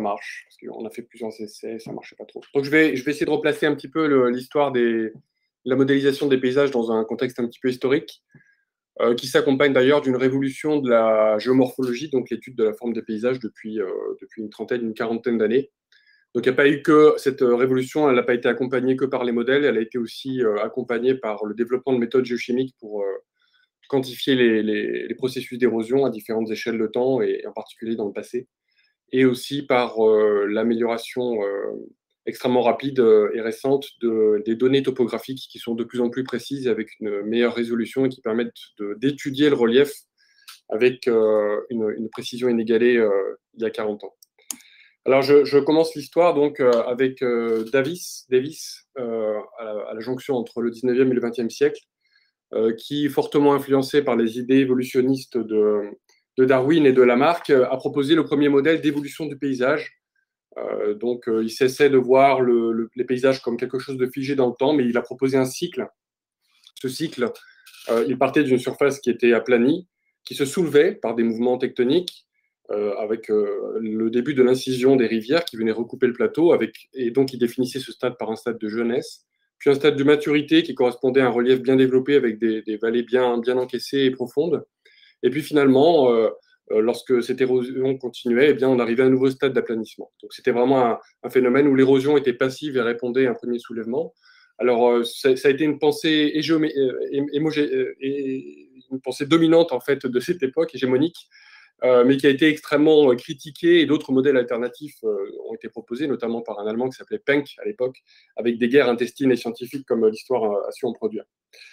marche, parce qu'on a fait plusieurs essais, ça ne marchait pas trop. Donc je vais essayer de replacer un petit peu l'histoire de la modélisation des paysages dans un contexte un petit peu historique, qui s'accompagne d'ailleurs d'une révolution de la géomorphologie, donc l'étude de la forme des paysages depuis une trentaine, une quarantaine d'années. Donc il n'y a pas eu que cette révolution, elle n'a pas été accompagnée que par les modèles, elle a été aussi accompagnée par le développement de méthodes géochimiques pour quantifier les processus d'érosion à différentes échelles de temps, et en particulier dans le passé, et aussi par l'amélioration extrêmement rapide et récente des données topographiques qui sont de plus en plus précises avec une meilleure résolution et qui permettent d'étudier le relief avec une précision inégalée il y a 40 ans. Alors, je commence l'histoire donc avec Davis à la jonction entre le 19e et le 20e siècle, qui, fortement influencé par les idées évolutionnistes de Darwin et de Lamarck, a proposé le premier modèle d'évolution du paysage. Donc, il cessait de voir les paysages comme quelque chose de figé dans le temps, mais il a proposé un cycle. Ce cycle, il partait d'une surface qui était aplanie, qui se soulevait par des mouvements tectoniques, avec le début de l'incision des rivières qui venaient recouper le plateau, et donc il définissait ce stade par un stade de jeunesse, puis un stade de maturité qui correspondait à un relief bien développé avec des vallées bien encaissées et profondes. Et puis finalement, lorsque cette érosion continuait, eh bien, on arrivait à un nouveau stade d'aplanissement. Donc c'était vraiment un phénomène où l'érosion était passive et répondait à un premier soulèvement. Alors ça a été une pensée une pensée dominante en fait de cette époque hégémonique, mais qui a été extrêmement critiquée, et d'autres modèles alternatifs ont été proposés, notamment par un Allemand qui s'appelait Penck à l'époque, avec des guerres intestines et scientifiques comme l'histoire a su en produire,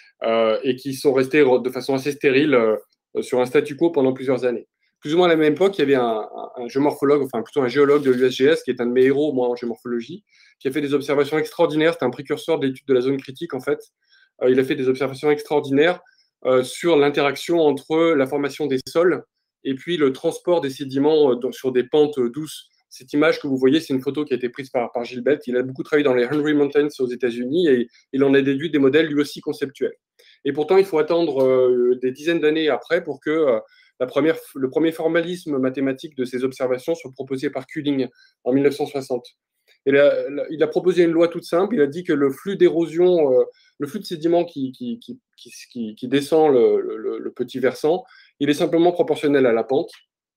et qui sont restés de façon assez stérile sur un statu quo pendant plusieurs années. Plus ou moins à la même époque, il y avait un géomorphologue, enfin plutôt un géologue de l'USGS, qui est un de mes héros, moi, en géomorphologie, qui a fait des observations extraordinaires. C'est un précurseur de l'étude de la zone critique, en fait. Il a fait des observations extraordinaires sur l'interaction entre la formation des sols et puis le transport des sédiments sur des pentes douces. Cette image que vous voyez, c'est une photo qui a été prise par Gilbert. Il a beaucoup travaillé dans les Henry Mountains aux États-Unis, et il en a déduit des modèles lui aussi conceptuels. Et pourtant, il faut attendre des dizaines d'années après pour que le premier formalisme mathématique de ces observations soit proposé par Culling en 1960. Et il a proposé une loi toute simple. Il a dit que le flux d'érosion, le flux de sédiments qui descend le petit versant, il est simplement proportionnel à la pente.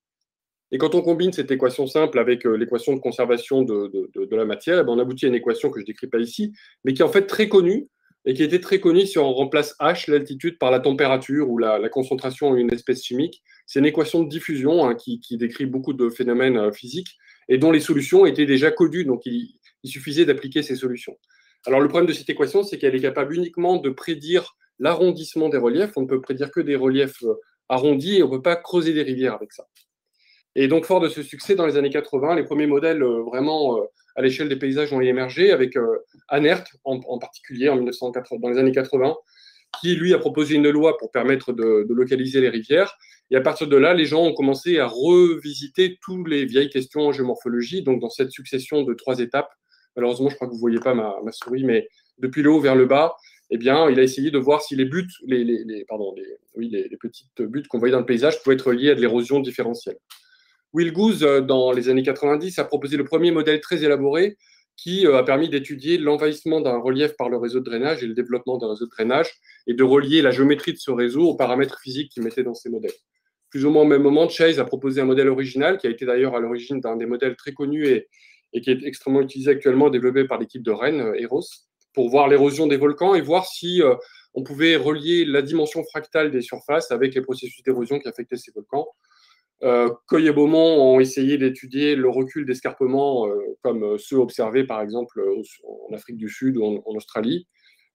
Et quand on combine cette équation simple avec l'équation de conservation de la matière, eh bien, on aboutit à une équation que je ne décris pas ici, mais qui est en fait très connue, et qui était très connue si on remplace H, l'altitude, par la température ou la concentration en une espèce chimique. C'est une équation de diffusion qui décrit beaucoup de phénomènes physiques, et dont les solutions étaient déjà connues, donc il suffisait d'appliquer ces solutions. Alors le problème de cette équation, c'est qu'elle est capable uniquement de prédire l'arrondissement des reliefs. On ne peut prédire que des reliefs arrondis, et on ne peut pas creuser des rivières avec ça. Et donc, fort de ce succès, dans les années 80, les premiers modèles vraiment à l'échelle des paysages ont émergé, avec Anert en particulier dans les années 80, qui lui a proposé une loi pour permettre de localiser les rivières. Et à partir de là, les gens ont commencé à revisiter toutes les vieilles questions en géomorphologie, donc dans cette succession de 3 étapes. Malheureusement, je crois que vous ne voyez pas ma souris, mais depuis le haut vers le bas, eh bien, il a essayé de voir si les buttes, les petites buttes qu'on voyait dans le paysage pouvaient être liées à de l'érosion différentielle. Will Goose, dans les années 90, a proposé le premier modèle très élaboré qui a permis d'étudier l'envahissement d'un relief par le réseau de drainage et le développement d'un réseau de drainage, et de relier la géométrie de ce réseau aux paramètres physiques qu'il mettait dans ces modèles. Plus ou moins au même moment, Chase a proposé un modèle original qui a été d'ailleurs à l'origine d'un des modèles très connus et qui est extrêmement utilisé actuellement, développé par l'équipe de Rennes, Eros, pour voir l'érosion des volcans et voir si on pouvait relier la dimension fractale des surfaces avec les processus d'érosion qui affectaient ces volcans. Coy et Beaumont ont essayé d'étudier le recul d'escarpement comme ceux observés par exemple en Afrique du Sud ou en Australie,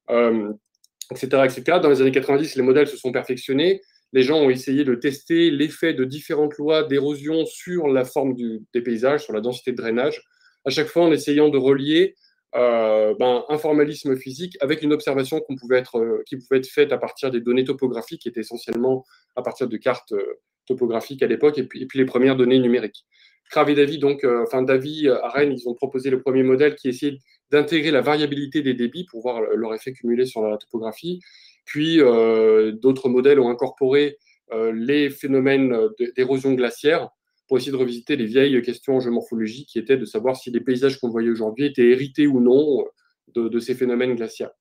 etc., etc. Dans les années 90, les modèles se sont perfectionnés. Les gens ont essayé de tester l'effet de différentes lois d'érosion sur la forme des paysages, sur la densité de drainage, à chaque fois en essayant de relier un formalisme physique avec une observation qui pouvait être faite à partir des données topographiques, qui étaient essentiellement à partir de cartes topographiques à l'époque, et puis les premières données numériques. Crave et Davy, Davy à Rennes, ils ont proposé le premier modèle qui essayait d'intégrer la variabilité des débits pour voir leur effet cumulé sur la topographie. Puis d'autres modèles ont incorporé les phénomènes d'érosion glaciaire pour essayer de revisiter les vieilles questions géomorphologiques qui étaient de savoir si les paysages qu'on voyait aujourd'hui étaient hérités ou non de ces phénomènes glaciaires.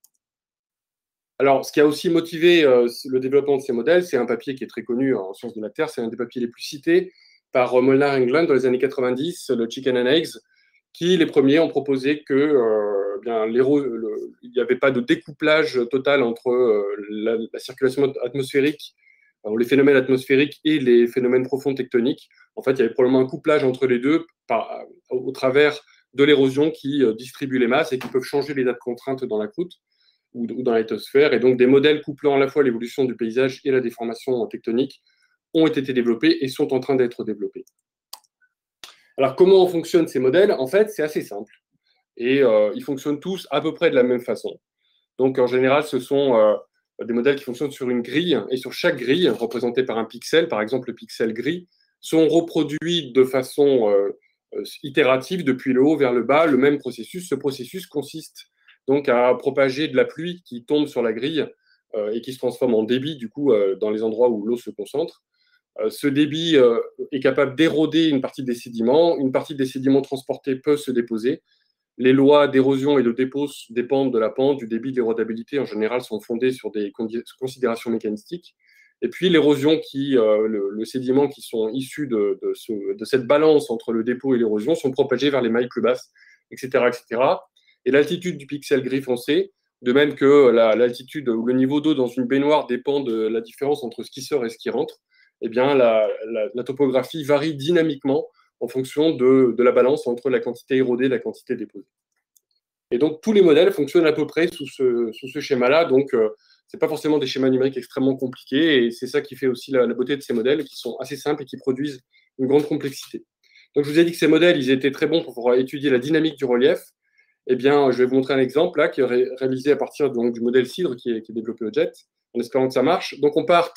Alors, ce qui a aussi motivé le développement de ces modèles, c'est un papier qui est très connu en sciences de la Terre, c'est un des papiers les plus cités par Molnar England dans les années 90, le Chicken and Eggs, qui les premiers ont proposé que il n'y avait pas de découplage total entre la circulation atmosphérique, les phénomènes atmosphériques et les phénomènes profonds tectoniques. En fait, il y avait probablement un couplage entre les deux au travers de l'érosion qui distribue les masses et qui peuvent changer l'état de contrainte dans la croûte ou dans la lithosphère. Et donc, des modèles couplant à la fois l'évolution du paysage et la déformation tectonique ont été développés et sont en train d'être développés. Alors, comment fonctionnent ces modèles? En fait, c'est assez simple. Et ils fonctionnent tous à peu près de la même façon. Donc, en général, ce sont des modèles qui fonctionnent sur une grille. Et sur chaque grille, représentée par un pixel, par exemple le pixel gris, sont reproduits de façon itérative depuis le haut vers le bas le même processus. Ce processus consiste donc à propager de la pluie qui tombe sur la grille et qui se transforme en débit, du coup, dans les endroits où l'eau se concentre. Ce débit est capable d'éroder une partie des sédiments. Une partie des sédiments transportés peut se déposer. Les lois d'érosion et de dépôt dépendent de la pente, du débit, de l'érodabilité. En général, sont fondées sur des considérations mécanistiques. Et puis, l'érosion le sédiment qui sont issus de cette balance entre le dépôt et l'érosion sont propagés vers les mailles plus basses, etc., etc. Et l'altitude du pixel gris foncé, de même que l'altitude ou le niveau d'eau dans une baignoire dépend de la différence entre ce qui sort et ce qui rentre, eh bien, la topographie varie dynamiquement en fonction de la balance entre la quantité érodée et la quantité déposée. Et donc, tous les modèles fonctionnent à peu près sous ce schéma-là. Donc, ce n'est pas forcément des schémas numériques extrêmement compliqués. Et c'est ça qui fait aussi la beauté de ces modèles, qui sont assez simples et qui produisent une grande complexité. Donc, je vous ai dit que ces modèles, ils étaient très bons pour étudier la dynamique du relief. Eh bien, je vais vous montrer un exemple là, qui est réalisé à partir donc, du modèle CIDRE qui est développé au JET, en espérant que ça marche. Donc, on part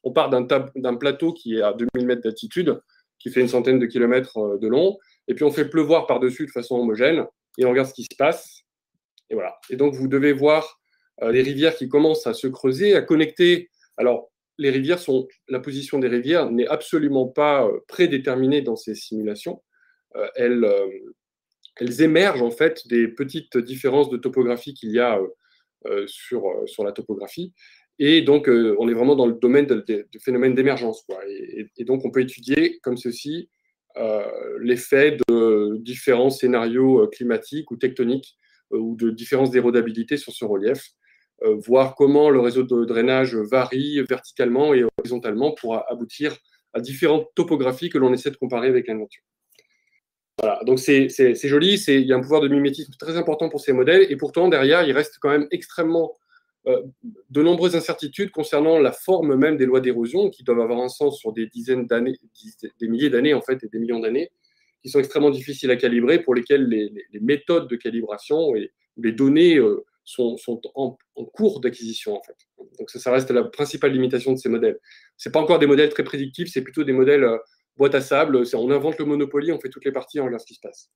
d'un plateau qui est à 2000 mètres d'altitude, qui fait une centaine de kilomètres de long, et puis on fait pleuvoir par-dessus de façon homogène, et on regarde ce qui se passe. Et voilà. Et donc, vous devez voir les rivières qui commencent à se creuser, à connecter. Alors, la position des rivières n'est absolument pas prédéterminée dans ces simulations. Elles émergent en fait des petites différences de topographie qu'il y a sur la topographie. Et donc, on est vraiment dans le domaine de phénomènes d'émergence. Et donc, on peut étudier comme ceci l'effet de différents scénarios climatiques ou tectoniques ou de différences d'érodabilité sur ce relief, voir comment le réseau de drainage varie verticalement et horizontalement pour aboutir à différentes topographies que l'on essaie de comparer avec la nature. Voilà, donc c'est joli, il y a un pouvoir de mimétisme très important pour ces modèles, et pourtant, derrière, il reste quand même extrêmement de nombreuses incertitudes concernant la forme même des lois d'érosion, qui doivent avoir un sens sur des dizaines d'années, des milliers d'années en fait, et des millions d'années, qui sont extrêmement difficiles à calibrer, pour lesquelles les méthodes de calibration et les données sont en cours d'acquisition en fait. Donc ça reste la principale limitation de ces modèles. C'est pas encore des modèles très prédictifs, c'est plutôt des modèles boîte à sable. On invente le Monopoly, on fait toutes les parties, on regarde ce qui se passe.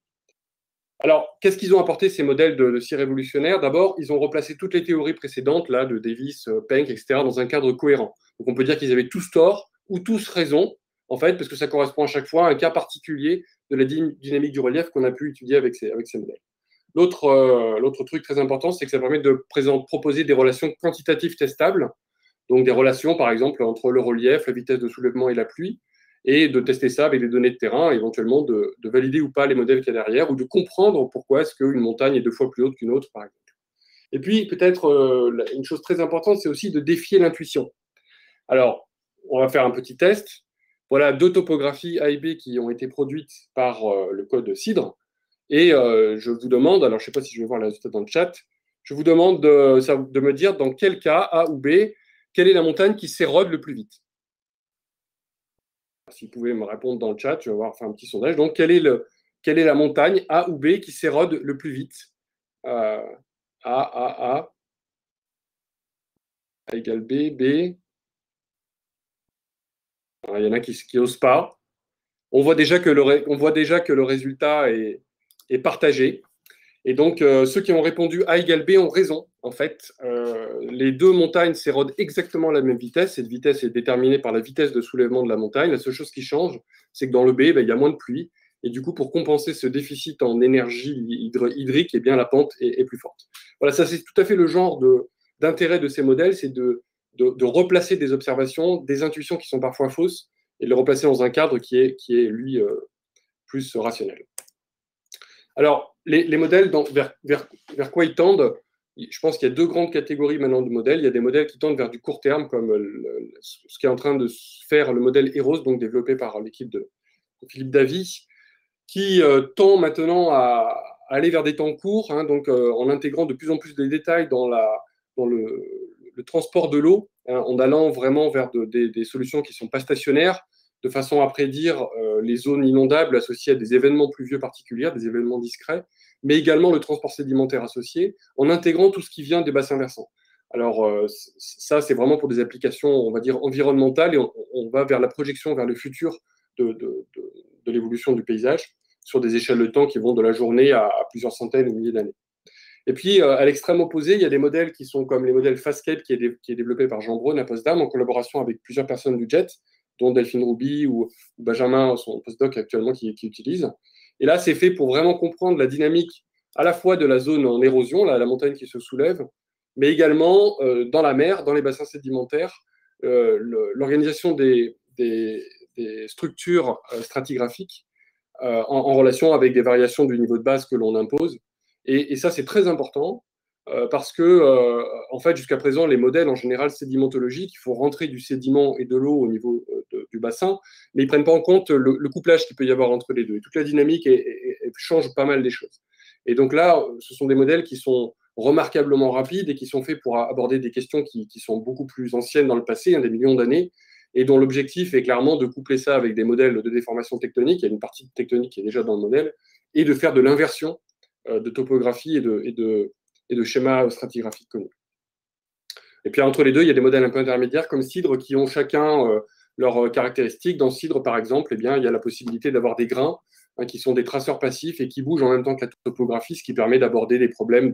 Alors, qu'est-ce qu'ils ont apporté, ces modèles si révolutionnaires? D'abord, ils ont replacé toutes les théories précédentes, là, de Davis, Penck, etc., dans un cadre cohérent. Donc, on peut dire qu'ils avaient tous tort ou tous raison, en fait, parce que ça correspond à chaque fois à un cas particulier de la dynamique du relief qu'on a pu étudier avec ces modèles. L'autre truc très important, c'est que ça permet de proposer des relations quantitatives testables, donc des relations, par exemple, entre le relief, la vitesse de soulèvement et la pluie, et de tester ça avec des données de terrain, éventuellement de valider ou pas les modèles qu'il y a derrière, ou de comprendre pourquoi est-ce qu'une montagne est 2 fois plus haute qu'une autre, par exemple. Et puis, peut-être, une chose très importante, c'est aussi de défier l'intuition. Alors, on va faire un petit test. Voilà 2 topographies A et B qui ont été produites par le code CIDRE. Et je vous demande, alors je ne sais pas si je vais voir le résultat dans le chat, je vous demande de me dire dans quel cas, A ou B, quelle est la montagne qui s'érode le plus vite. Si vous pouvez me répondre dans le chat, je vais voir faire un petit sondage. Donc, quelle est la montagne A ou B qui s'érode le plus vite? A égale B, B. Alors, il y en a qui n'osent pas. On voit déjà que le résultat est partagé. Et donc, ceux qui ont répondu A égale B ont raison, en fait. Les deux montagnes s'érodent exactement à la même vitesse. Cette vitesse est déterminée par la vitesse de soulèvement de la montagne. La seule chose qui change, c'est que dans le B, ben, il y a moins de pluie. Et du coup, pour compenser ce déficit en énergie hydrique, eh bien, la pente est plus forte. Voilà, ça c'est tout à fait le genre d'intérêt de ces modèles, c'est de replacer des observations, des intuitions qui sont parfois fausses, et de les replacer dans un cadre qui est lui, plus rationnel. Alors, les modèles, vers quoi ils tendent? Je pense qu'il y a deux grandes catégories maintenant de modèles. Il y a des modèles qui tendent vers du court terme, comme ce qui est en train de faire le modèle Eros, donc développé par l'équipe de Philippe Davy, qui tend maintenant à aller vers des temps courts, hein, donc en intégrant de plus en plus de détails dans le transport de l'eau, hein, en allant vraiment vers des solutions qui ne sont pas stationnaires, de façon à prédire les zones inondables associées à des événements pluvieux particuliers, des événements discrets, mais également le transport sédimentaire associé, en intégrant tout ce qui vient des bassins versants. Alors ça, c'est vraiment pour des applications, on va dire, environnementales, et on va vers la projection, vers le futur de l'évolution du paysage, sur des échelles de temps qui vont de la journée à plusieurs centaines ou milliers d'années. Et puis, à l'extrême opposé, il y a des modèles qui sont comme les modèles Fastscape, qui est développé par Jean Braun à Potsdam, en collaboration avec plusieurs personnes du JET, dont Delphine Rouby ou Benjamin, son postdoc actuellement, qui utilise. Et là, c'est fait pour vraiment comprendre la dynamique à la fois de la zone en érosion, la montagne qui se soulève, mais également dans la mer, dans les bassins sédimentaires, l'organisation des structures stratigraphiques en relation avec des variations du niveau de base que l'on impose. Et ça, c'est très important parce que, en fait, jusqu'à présent, les modèles en général sédimentologiques, il faut rentrer du sédiment et de l'eau au niveau du bassin, mais ils ne prennent pas en compte le couplage qu'il peut y avoir entre les deux. Et toute la dynamique change pas mal des choses. Et donc là, ce sont des modèles qui sont remarquablement rapides et qui sont faits pour aborder des questions qui sont beaucoup plus anciennes dans le passé, hein, des millions d'années, et dont l'objectif est clairement de coupler ça avec des modèles de déformation tectonique, il y a une partie de tectonique qui est déjà dans le modèle, et de faire de l'inversion de topographie et de schémas stratigraphiques connus. Et puis entre les deux, il y a des modèles un peu intermédiaires comme Cidre qui ont chacun leurs caractéristiques. Dans Cidre, par exemple, eh bien, il y a la possibilité d'avoir des grains hein, qui sont des traceurs passifs et qui bougent en même temps que la topographie, ce qui permet d'aborder des problèmes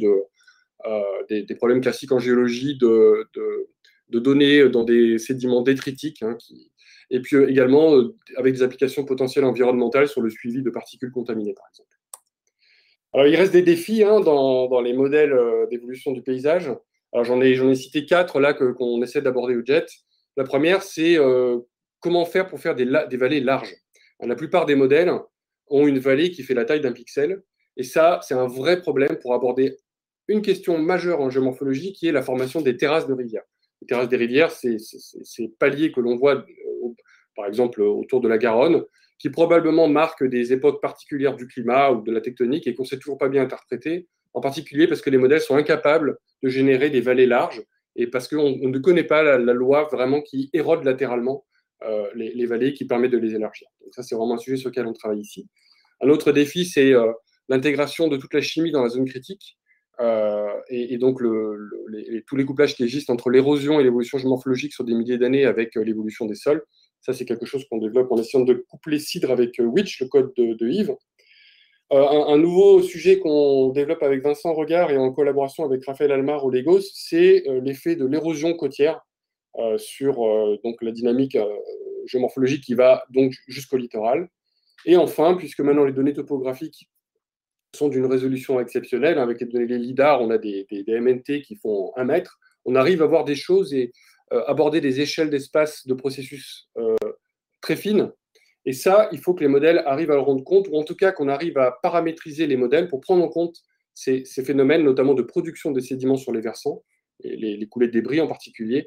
des problèmes classiques en géologie de données dans des sédiments détritiques, hein, et puis également avec des applications potentielles environnementales sur le suivi de particules contaminées, par exemple. Alors, il reste des défis hein, dans les modèles d'évolution du paysage. Alors, j'en ai cité 4 là qu'on essaie d'aborder au JET. La première, c'est comment faire pour faire des vallées larges. Alors, la plupart des modèles ont une vallée qui fait la taille d'un pixel. Et ça, c'est un vrai problème pour aborder une question majeure en géomorphologie qui est la formation des terrasses de rivières. Les terrasses des rivières, c'est ces paliers que l'on voit, par exemple, autour de la Garonne, qui probablement marquent des époques particulières du climat ou de la tectonique et qu'on ne sait toujours pas bien interpréter, en particulier parce que les modèles sont incapables de générer des vallées larges et parce qu'on ne connaît pas la loi vraiment qui érode latéralement les vallées, qui permet de les élargir. Donc ça, c'est vraiment un sujet sur lequel on travaille ici. Un autre défi, c'est l'intégration de toute la chimie dans la zone critique. Et donc tous les couplages qui existent entre l'érosion et l'évolution géomorphologique sur des milliers d'années avec l'évolution des sols. Ça, c'est quelque chose qu'on développe en essayant de coupler Cidre avec Witch, le code de Yves. Un nouveau sujet qu'on développe avec Vincent Regard et en collaboration avec Raphaël Almar au Lagos, c'est l'effet de l'érosion côtière sur donc la dynamique géomorphologique qui va donc jusqu'au littoral. Et enfin, puisque maintenant les données topographiques sont d'une résolution exceptionnelle, avec les données LIDAR, on a des MNT qui font 1 mètre, on arrive à voir des choses et aborder des échelles d'espace de processus très fines. Et ça, il faut que les modèles arrivent à le rendre compte, ou en tout cas qu'on arrive à paramétriser les modèles pour prendre en compte ces phénomènes, notamment de production des sédiments sur les versants, et les coulées de débris en particulier,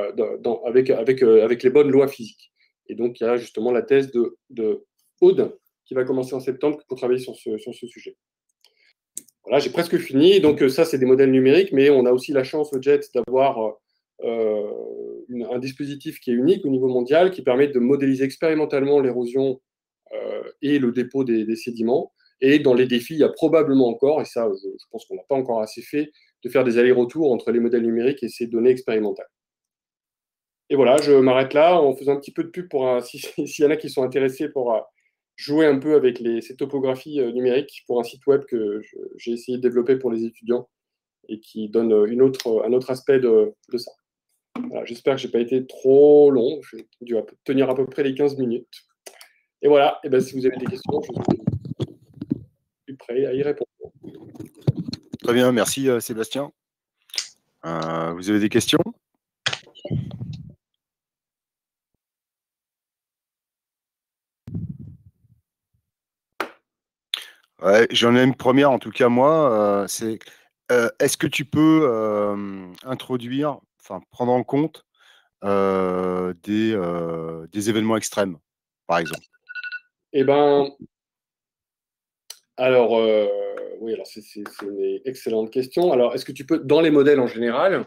avec les bonnes lois physiques. Et donc, il y a justement la thèse de Aude qui va commencer en septembre pour travailler sur ce sujet. Voilà, j'ai presque fini. Donc, ça, c'est des modèles numériques, mais on a aussi la chance au JET d'avoir un dispositif qui est unique au niveau mondial, qui permet de modéliser expérimentalement l'érosion et le dépôt des sédiments. Et dans les défis, il y a probablement encore, et ça, je pense qu'on n'a pas encore assez fait, de faire des allers-retours entre les modèles numériques et ces données expérimentales. Et voilà, je m'arrête là en faisant un petit peu de pub pour s'il y en a qui sont intéressés pour jouer un peu avec ces topographies numériques pour un site web que j'ai essayé de développer pour les étudiants et qui donne un autre aspect de ça. Voilà, j'espère que je n'ai pas été trop long. J'ai dû tenir à peu près les 15 minutes. Et voilà, et ben, si vous avez des questions, je suis prêt à y répondre. Très bien, merci Sébastien. Vous avez des questions? Ouais, j'en ai une première, en tout cas moi, c'est est-ce que tu peux introduire, enfin prendre en compte des événements extrêmes, par exemple? Eh ben, alors, oui, alors c'est une excellente question. Alors, est-ce que tu peux, dans les modèles en général,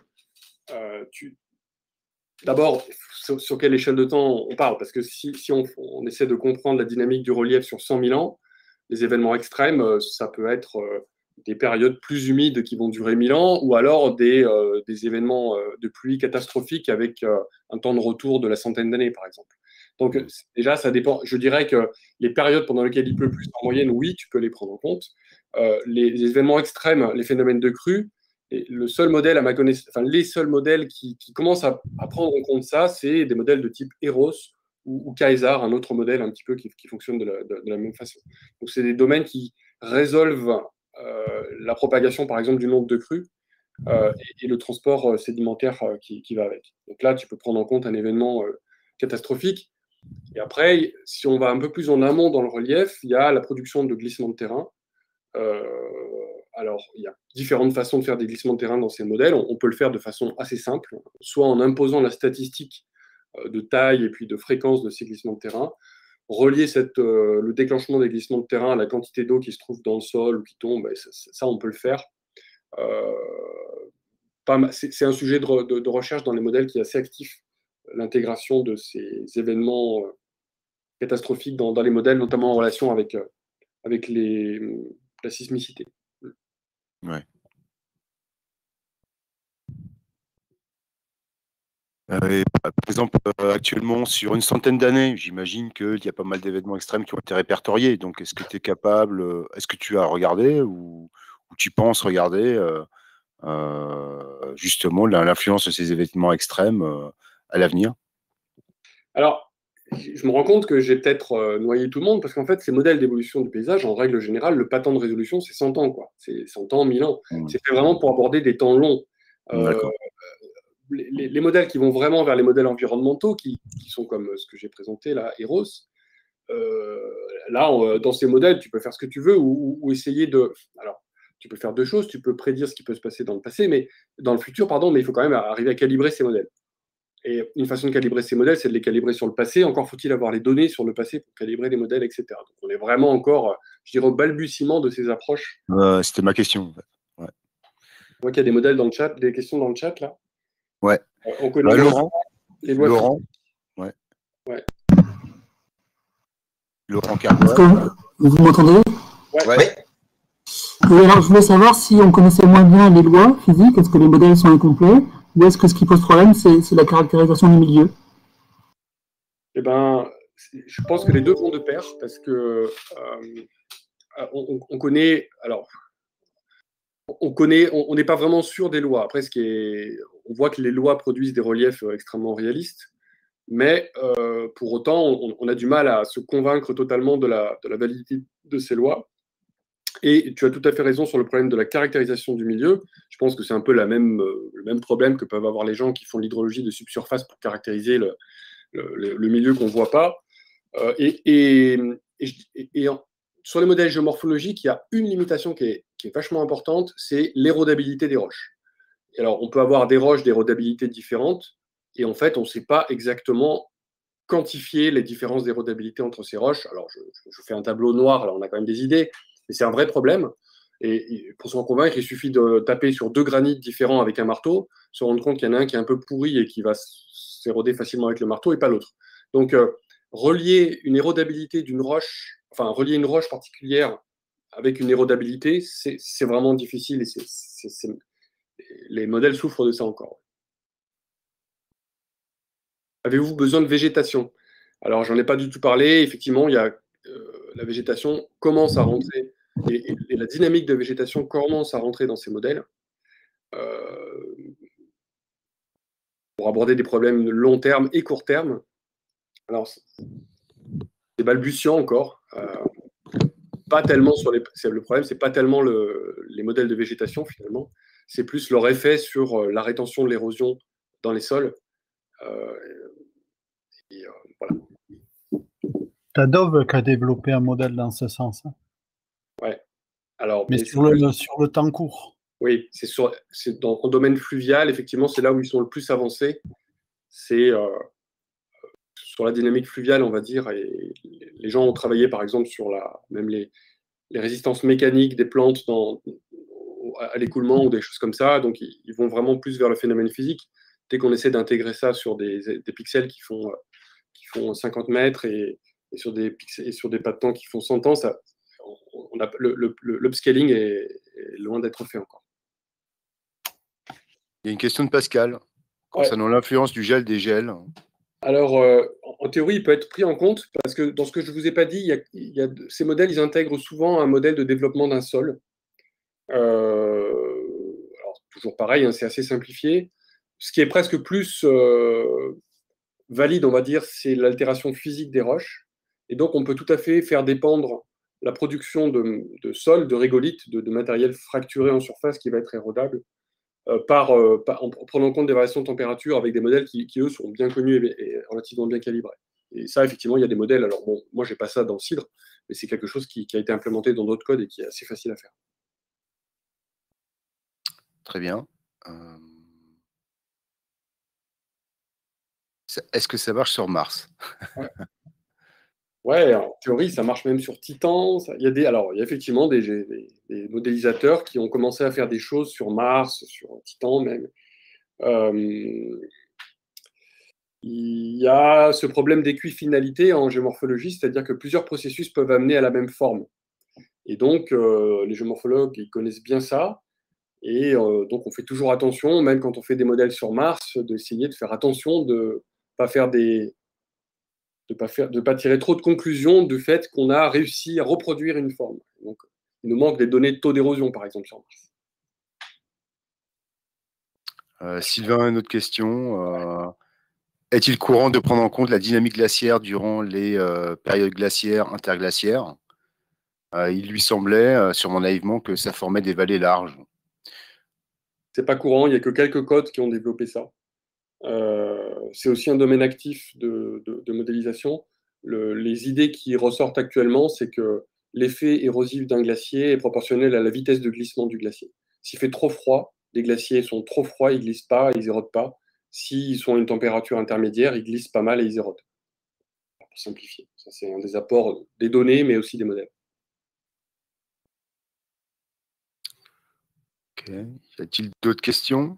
d'abord, sur quelle échelle de temps on parle? Parce que si on essaie de comprendre la dynamique du relief sur 100 000 ans, les événements extrêmes, ça peut être des périodes plus humides qui vont durer 1000 ans, ou alors des événements de pluie catastrophiques avec un temps de retour de la centaine d'années, par exemple. Donc déjà, ça dépend. Je dirais que les périodes pendant lesquelles il pleut plus, en moyenne, oui, tu peux les prendre en compte. Les événements extrêmes, les phénomènes de crue, et le seul modèle, à ma connaissance, enfin les seuls modèles qui commencent à prendre en compte ça, c'est des modèles de type Eros ou Kaysar, un autre modèle un petit peu qui fonctionne de la même façon. Donc c'est des domaines qui résolvent la propagation, par exemple, du nombre de crues et le transport sédimentaire qui va avec. Donc là, tu peux prendre en compte un événement catastrophique. Et après, si on va un peu plus en amont dans le relief, il y a la production de glissements de terrain. Euh, alors, il y a différentes façons de faire des glissements de terrain dans ces modèles. On peut le faire de façon assez simple, soit en imposant la statistique de taille et puis de fréquence de ces glissements de terrain, relier le déclenchement des glissements de terrain à la quantité d'eau qui se trouve dans le sol ou qui tombe, ça on peut le faire. Euh, c'est un sujet de recherche dans les modèles qui est assez actif, l'intégration de ces événements catastrophiques dans les modèles, notamment en relation avec la sismicité. Ouais. Par exemple, actuellement, sur une centaine d'années, j'imagine qu'il y a pas mal d'événements extrêmes qui ont été répertoriés. Donc, est-ce que tu es capable, est-ce que tu as regardé ou tu penses regarder justement l'influence de ces événements extrêmes à l'avenir? Alors, je me rends compte que j'ai peut-être noyé tout le monde parce qu'en fait, ces modèles d'évolution du paysage, en règle générale, le pas temps de résolution, c'est 100 ans, quoi. C'est 100 ans, 1000 ans. Mmh. C'est fait vraiment pour aborder des temps longs. Euh, D'accord. les modèles qui vont vraiment vers les modèles environnementaux, qui sont comme ce que j'ai présenté là, Eros, là, dans ces modèles, tu peux faire ce que tu veux ou essayer de. Alors, tu peux faire deux choses. Tu peux prédire ce qui peut se passer dans le passé, mais dans le futur, pardon, mais il faut quand même arriver à calibrer ces modèles. Et une façon de calibrer ces modèles, c'est de les calibrer sur le passé. Encore faut-il avoir les données sur le passé pour calibrer les modèles, etc. Donc, on est vraiment encore, je dirais, au balbutiement de ces approches. C'était ma question, en fait. Ouais. Je vois qu'il y a des modèles dans le chat, des questions dans le chat, là. Ouais. On connaît Laurent, les lois Laurent, physiques. ouais. Ouais. Laurent Est-ce Carbois. que vous m'entendez? Ouais. Oui, alors je voulais savoir si on connaissait moins bien les lois physiques, est-ce que les modèles sont incomplets, ou est-ce que ce qui pose problème, c'est la caractérisation du milieu? Eh ben, je pense que les deux vont de pair parce que on connaît, alors, on n'est pas vraiment sûr des lois. Après, on voit que les lois produisent des reliefs extrêmement réalistes, mais pour autant, on a du mal à se convaincre totalement de la validité de ces lois. Et tu as tout à fait raison sur le problème de la caractérisation du milieu. Je pense que c'est un peu le même problème que peuvent avoir les gens qui font l'hydrologie de subsurface pour caractériser le milieu qu'on ne voit pas. Et sur les modèles géomorphologiques, il y a une limitation qui est vachement importante, c'est l'érodabilité des roches. Et alors, on peut avoir des roches d'érodabilité différentes, et en fait, on ne sait pas exactement quantifier les différences d'érodabilité entre ces roches. Alors, je fais un tableau noir, là, on a quand même des idées, mais c'est un vrai problème. Et pour s'en convaincre, il suffit de taper sur deux granites différents avec un marteau, se rendre compte qu'il y en a un qui est un peu pourri et qui va s'éroder facilement avec le marteau et pas l'autre. Donc, relier une érodabilité d'une roche, enfin, relier une roche particulière avec une érodabilité, c'est vraiment difficile et les modèles souffrent de ça encore. Avez-vous besoin de végétation? Alors, j'en ai pas du tout parlé. Effectivement, il y a la végétation commence à rentrer, et la dynamique de végétation commence à rentrer dans ces modèles, pour aborder des problèmes de long terme et court terme. Alors, c'est balbutiant encore. Pas tellement sur le problème, c'est pas tellement les modèles de végétation finalement, c'est plus leur effet sur la rétention de l'érosion dans les sols. Voilà. T'as Dove qui a développé un modèle dans ce sens. Hein. Ouais. Alors, mais sur le temps court. Oui, c'est dans le domaine fluvial, effectivement, c'est là où ils sont le plus avancés. C'est sur la dynamique fluviale, on va dire, et les gens ont travaillé par exemple sur même les résistances mécaniques des plantes à l'écoulement ou des choses comme ça. Donc, ils vont vraiment plus vers le phénomène physique. Dès qu'on essaie d'intégrer ça sur des pixels qui font 50 mètres et sur des pas de temps qui font 100 ans, l'upscaling est loin d'être fait encore. Il y a une question de Pascal concernant l'influence du gel des gels. Alors, en théorie, il peut être pris en compte parce que dans ce que je ne vous ai pas dit, ces modèles, ils intègrent souvent un modèle de développement d'un sol. Alors, toujours pareil, hein, c'est assez simplifié. Ce qui est presque plus valide, on va dire, c'est l'altération physique des roches. Et donc, on peut tout à fait faire dépendre la production de sol, de régolithes, de matériel fracturé en surface qui va être érodable, en prenant en compte des variations de température avec des modèles qui eux, sont bien connus et relativement bien calibrés. Et ça, effectivement, il y a des modèles. Alors, bon, moi, je n'ai pas ça dans Cidre, mais c'est quelque chose qui a été implémenté dans d'autres codes et qui est assez facile à faire. Très bien. Est-ce que ça marche sur Mars? Ouais, en théorie, ça marche même sur Titan. Il y a effectivement des modélisateurs qui ont commencé à faire des choses sur Mars, sur Titan même. Il y a ce problème d'équifinalité en géomorphologie, c'est-à-dire que plusieurs processus peuvent amener à la même forme. Et donc, les géomorphologues, ils connaissent bien ça. Et donc, on fait toujours attention, même quand on fait des modèles sur Mars, d'essayer de faire attention de ne pas tirer trop de conclusions du fait qu'on a réussi à reproduire une forme. Donc, il nous manque des données de taux d'érosion, par exemple, sur Mars. Sylvain, une autre question. Est-il courant de prendre en compte la dynamique glaciaire durant les périodes glaciaires interglaciaires? Il lui semblait, sûrement naïvement, que ça formait des vallées larges. C'est pas courant, il n'y a que quelques codes qui ont développé ça. C'est aussi un domaine actif de modélisation. Les idées qui ressortent actuellement, c'est que l'effet érosif d'un glacier est proportionnel à la vitesse de glissement du glacier. S'il fait trop froid, les glaciers sont trop froids, ils ne glissent pas, ils érodent pas. S'ils sont à une température intermédiaire, ils glissent pas mal et ils érodent. Pour simplifier, ça c'est un des apports des données, mais aussi des modèles. Ok. Y a-t-il d'autres questions?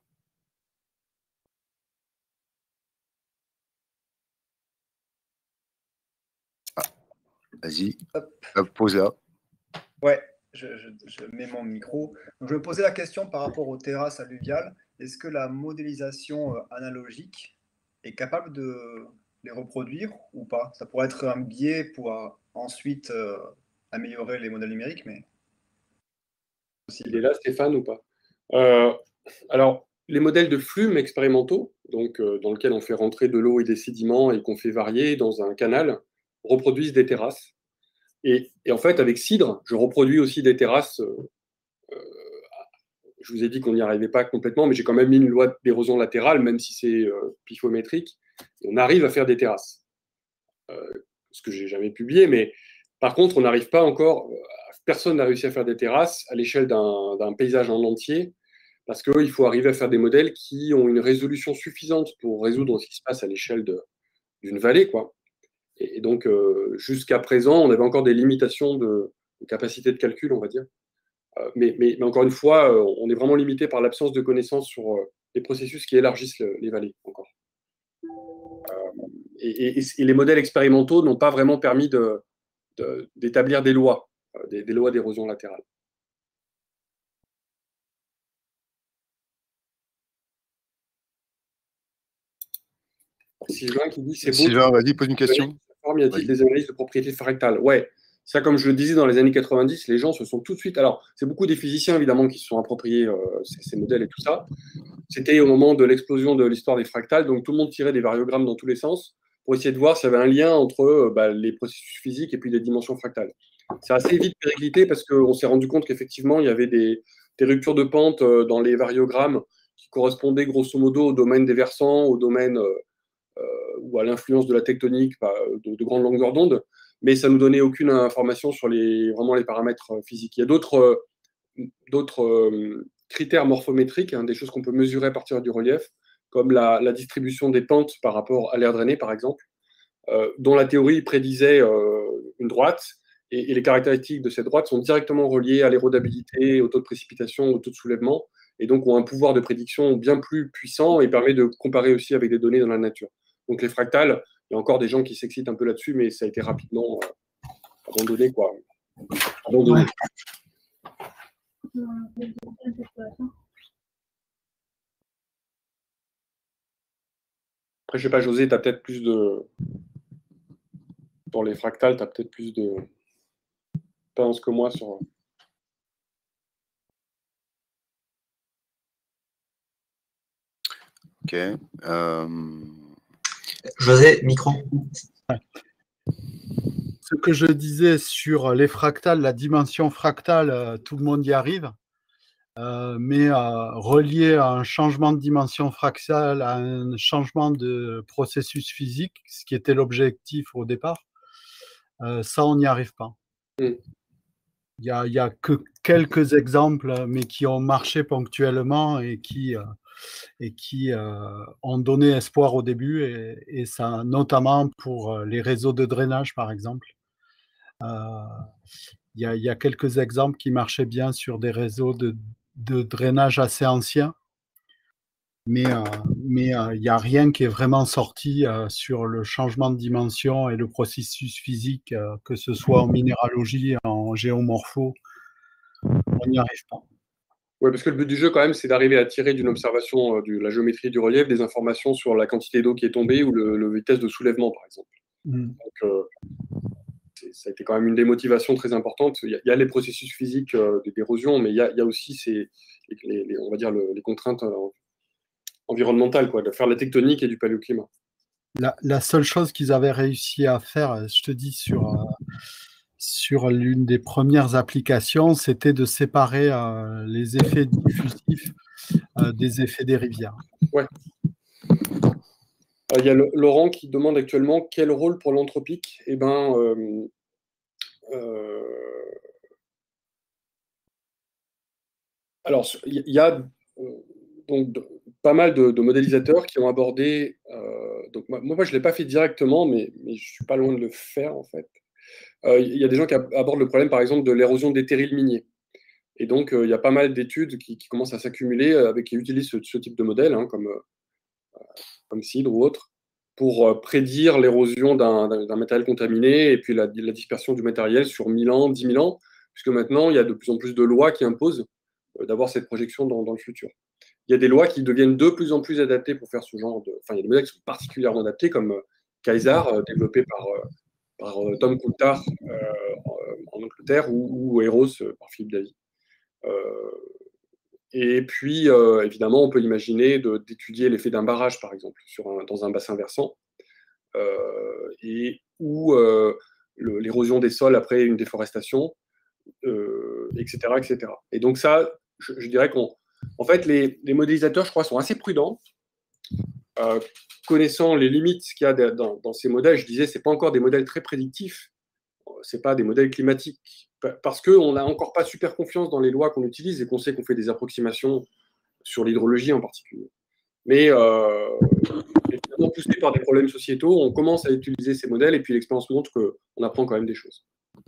Vas-y, pose là. Ouais, je mets mon micro. Donc, je me posais la question par rapport aux terrasses alluviales. Est-ce que la modélisation analogique est capable de les reproduire ou pas? Ça pourrait être un biais pour ensuite améliorer les modèles numériques, mais... Il est là, Stéphane, ou pas? Alors, les modèles de flux expérimentaux, donc, dans lesquels on fait rentrer de l'eau et des sédiments et qu'on fait varier dans un canal, reproduisent des terrasses. Et en fait, avec Cidre, je reproduis aussi des terrasses. Je vous ai dit qu'on n'y arrivait pas complètement, mais j'ai quand même mis une loi d'érosion latérale, même si c'est pifométrique. On arrive à faire des terrasses. Ce que j'ai jamais publié, mais par contre, on n'arrive pas encore. Personne n'a réussi à faire des terrasses à l'échelle d'un paysage en entier, parce qu'il faut arriver à faire des modèles qui ont une résolution suffisante pour résoudre ce qui se passe à l'échelle d'une vallée, quoi. Et donc, jusqu'à présent, on avait encore des limitations de capacité de calcul, on va dire. Mais encore une fois, on est vraiment limité par l'absence de connaissances sur les processus qui élargissent les vallées, encore. Et les modèles expérimentaux n'ont pas vraiment permis d'établir des lois, des lois d'érosion latérale. Sylvain qui dit c'est beau. Sylvain, vas-y, pose une question. Y a-t-il des analyses de propriétés fractales? Ouais. Ça, comme je le disais, dans les années 90, les gens se sont tout de suite... Alors, c'est beaucoup des physiciens, évidemment, qui se sont appropriés ces modèles et tout ça. C'était au moment de l'explosion de l'histoire des fractales, donc tout le monde tirait des variogrammes dans tous les sens pour essayer de voir s'il y avait un lien entre les processus physiques et puis les dimensions fractales. C'est assez vite périclité parce qu'on s'est rendu compte qu'effectivement, il y avait des ruptures de pente dans les variogrammes qui correspondaient grosso modo au domaine des versants, au domaine ou à l'influence de la tectonique de grande longueur d'onde, mais ça ne nous donnait aucune information sur vraiment les paramètres physiques. Il y a d'autres critères morphométriques, des choses qu'on peut mesurer à partir du relief, comme la distribution des pentes par rapport à l'air drainé, par exemple, dont la théorie prédisait une droite, et les caractéristiques de cette droite sont directement reliées à l'érodabilité, au taux de précipitation, au taux de soulèvement, et donc ont un pouvoir de prédiction bien plus puissant et permet de comparer aussi avec des données dans la nature. Donc les fractales, il y a encore des gens qui s'excitent un peu là-dessus, mais ça a été rapidement abandonné, quoi. Abandonné. Après, je sais pas, José, tu as peut-être plus de... Dans les fractales, tu as peut-être plus de expérience que moi sur... Ok. José, micro. Ce que je disais sur les fractales, la dimension fractale, tout le monde y arrive. Mais relié à un changement de dimension fractale, à un changement de processus physique, ce qui était l'objectif au départ, ça, on n'y arrive pas. Il n'y a que quelques exemples, mais qui ont marché ponctuellement et qui ont donné espoir au début, et ça, notamment pour les réseaux de drainage, par exemple. Il y a quelques exemples qui marchaient bien sur des réseaux de drainage assez anciens, mais il n'y a rien qui est vraiment sorti sur le changement de dimension et le processus physique, que ce soit en minéralogie, en géomorpho, on n'y arrive pas. Oui, parce que le but du jeu, quand même, c'est d'arriver à tirer d'une observation de la géométrie du relief des informations sur la quantité d'eau qui est tombée ou le vitesse de soulèvement, par exemple. Donc, ça a été quand même une des motivations très importantes. Il y a les processus physiques d'érosion, mais il y a aussi on va dire les contraintes environnementales, quoi, de faire la tectonique et du paléoclimat. La seule chose qu'ils avaient réussi à faire, je te dis, sur l'une des premières applications, c'était de séparer les effets diffusifs des effets des rivières. Ouais. Il y a Laurent qui demande actuellement quel rôle pour l'anthropique. Eh ben, alors, il y a donc pas mal de modélisateurs qui ont abordé. Donc moi, je ne l'ai pas fait directement, mais je ne suis pas loin de le faire, en fait. Il y a des gens qui abordent le problème, par exemple, de l'érosion des terrils miniers. Et donc, il y a pas mal d'études qui commencent à s'accumuler qui utilisent ce type de modèle, comme CIDRE ou autre, pour prédire l'érosion d'un matériel contaminé et puis la dispersion du matériel sur 1000 ans, 10 000 ans, puisque maintenant, il y a de plus en plus de lois qui imposent d'avoir cette projection dans le futur. Il y a des lois qui deviennent de plus en plus adaptées pour faire ce genre de... Enfin, il y a des modèles qui sont particulièrement adaptés, comme Kaiser, développé par Tom Coulthard en Angleterre, ou Eros par Philippe Davy. Et puis, évidemment, on peut imaginer d'étudier l'effet d'un barrage, par exemple, dans un bassin versant, ou l'érosion des sols après une déforestation, etc., etc. Et donc ça, je dirais qu'en fait, les modélisateurs, je crois, sont assez prudents. Connaissant les limites qu'il y a dans ces modèles, je disais, ce n'est pas encore des modèles très prédictifs, ce n'est pas des modèles climatiques, parce qu'on n'a encore pas super confiance dans les lois qu'on utilise et qu'on sait qu'on fait des approximations sur l'hydrologie en particulier. Mais évidemment, poussé par des problèmes sociétaux, on commence à utiliser ces modèles et puis l'expérience montre qu'on apprend quand même des choses.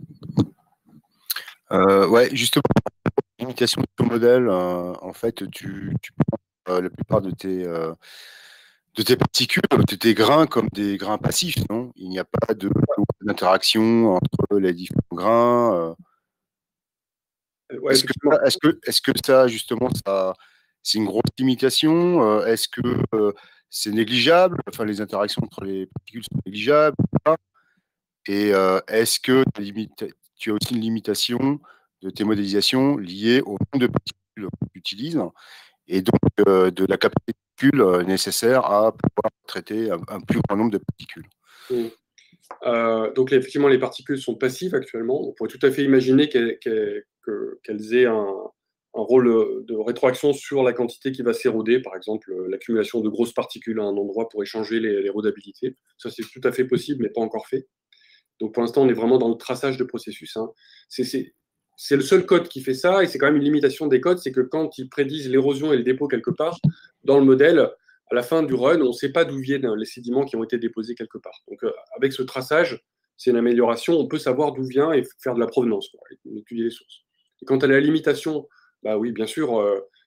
Ouais, justement, l'imitation de ton modèle, en fait, tu prends la plupart de tes particules, de tes grains comme des grains passifs, non? Il n'y a pas d'interaction entre les différents grains. Ouais, est-ce que ça, justement, c'est une grosse limitation? Est-ce que c'est négligeable? Enfin, les interactions entre les particules sont négligeables ou pas? Et est-ce que tu as aussi une limitation de tes modélisations liées au nombre de particules que tu utilises et donc de la capacité de particules nécessaire à pouvoir traiter un plus grand nombre de particules. Donc effectivement, les particules sont passives actuellement. On pourrait tout à fait imaginer qu'elles aient un rôle de rétroaction sur la quantité qui va s'éroder, par exemple l'accumulation de grosses particules à un endroit pour échanger l'érodabilité. Ça, c'est tout à fait possible, mais pas encore fait. Donc pour l'instant, on est vraiment dans le traçage de processus. Hein. C'est le seul code qui fait ça, et c'est quand même une limitation des codes, c'est que quand ils prédisent l'érosion et le dépôt quelque part, dans le modèle, à la fin du run, on ne sait pas d'où viennent les sédiments qui ont été déposés quelque part. Donc avec ce traçage, c'est une amélioration, on peut savoir d'où vient et faire de la provenance, quoi, et étudier les sources. Et quant à la limitation, bah oui, bien sûr,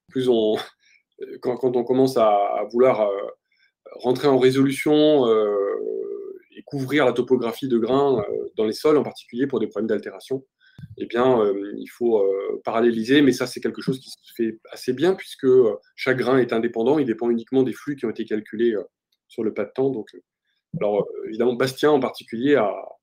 quand on commence à vouloir rentrer en résolution et couvrir la topographie de grains dans les sols, en particulier pour des problèmes d'altération, eh bien, il faut paralléliser, mais ça, c'est quelque chose qui se fait assez bien, puisque chaque grain est indépendant, il dépend uniquement des flux qui ont été calculés sur le pas de temps. Donc, alors, évidemment, Bastien, en particulier,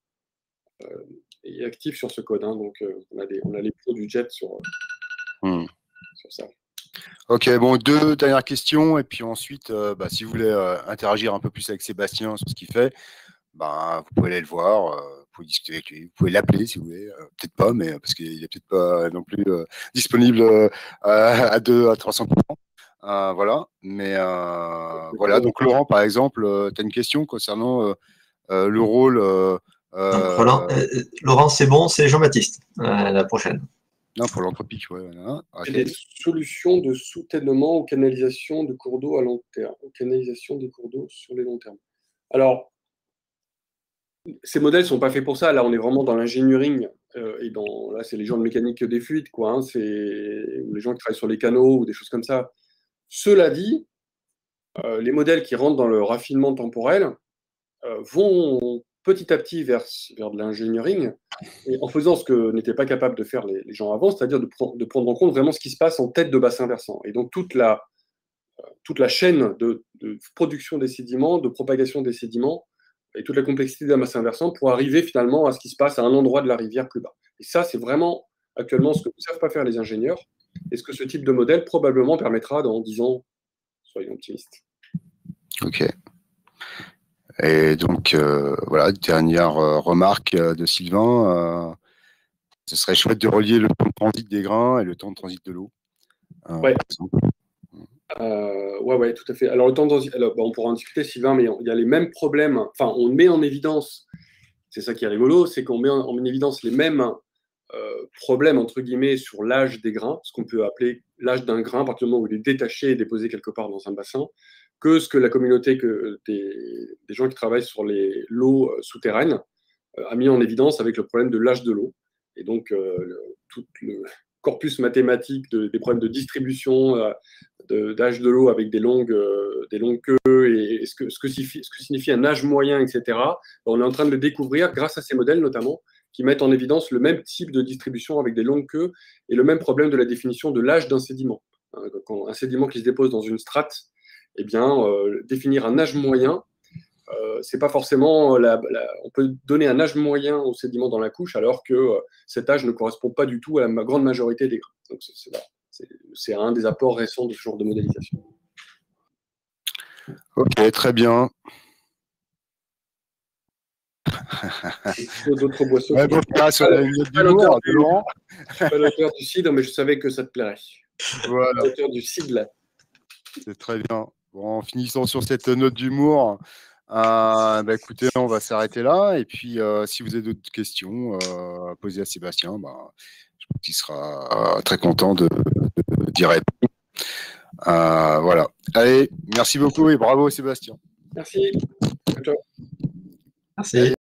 est actif sur ce code. Hein, donc, on a les pros du JET sur ça. Ok, bon, 2 dernières questions, et puis ensuite, si vous voulez interagir un peu plus avec Sébastien sur ce qu'il fait, vous pouvez aller le voir, vous pouvez discuter avec lui, vous pouvez l'appeler si vous voulez, peut-être pas, mais parce qu'il n'est peut-être pas non plus disponible à 300%. Voilà, mais voilà. Donc Laurent, par exemple, tu as une question concernant le rôle. Laurent, c'est bon, c'est Jean-Baptiste. La prochaine. Non, pour l'anthropique, ouais. Okay. Des solutions de soutènement ou canalisation de cours d'eau à long terme, ou canalisation des cours d'eau sur les longs termes. Alors, ces modèles ne sont pas faits pour ça. Là, on est vraiment dans l'engineering. Là, c'est les gens de mécanique des fuites, quoi. Hein, ou les gens qui travaillent sur les canaux ou des choses comme ça. Cela dit, les modèles qui rentrent dans le raffinement temporel vont petit à petit vers de l'engineering, et en faisant ce que n'étaient pas capables de faire les gens avant, c'est-à-dire de prendre en compte vraiment ce qui se passe en tête de bassin versant. Et donc toute la chaîne de production des sédiments, de propagation des sédiments, et toute la complexité d'un bassin versant pour arriver finalement à ce qui se passe à un endroit de la rivière plus bas. Et ça, c'est vraiment actuellement ce que ne savent pas faire les ingénieurs, et ce que ce type de modèle probablement permettra dans 10 ans, soyons optimistes. Ok. Et donc, voilà, dernière remarque de Sylvain. Ce serait chouette de relier le temps de transit des grains et le temps de transit de l'eau. Ouais, tout à fait. Alors, le temps de transit, on pourra en discuter, Sylvain, mais il y a les mêmes problèmes. Enfin, on met en évidence, c'est ça qui est rigolo, c'est qu'on met en évidence les mêmes problèmes, entre guillemets, sur l'âge des grains, ce qu'on peut appeler l'âge d'un grain, à partir du moment où il est détaché et déposé quelque part dans un bassin, que ce que la communauté des gens qui travaillent sur l'eau souterraine a mis en évidence avec le problème de l'âge de l'eau. Et donc, tout le corpus mathématique des problèmes de distribution d'âge de l'eau avec des longues queues et ce que signifie un âge moyen, etc. On est en train de le découvrir grâce à ces modèles notamment, qui mettent en évidence le même type de distribution avec des longues queues et le même problème de la définition de l'âge d'un sédiment. Quand un sédiment qui se dépose dans une strate, eh bien, définir un âge moyen, c'est pas forcément on peut donner un âge moyen au sédiment dans la couche alors que cet âge ne correspond pas du tout à la grande majorité des grains. Donc c'est un des apports récents de ce genre de modélisation. Ok, très bien. D'autres boissons. Ouais, bon, sur une note d'humour de Laurent. Je ne suis pas l'auteur du cidre, mais je savais que ça te plairait. Voilà. L'auteur du cidre. C'est très bien. Bon, en finissant sur cette note d'humour, écoutez, on va s'arrêter là. Et puis, si vous avez d'autres questions à poser à Sébastien, je pense qu'il sera très content d'y répondre. Voilà. Allez, merci beaucoup et bravo Sébastien. Merci. Ciao. Merci.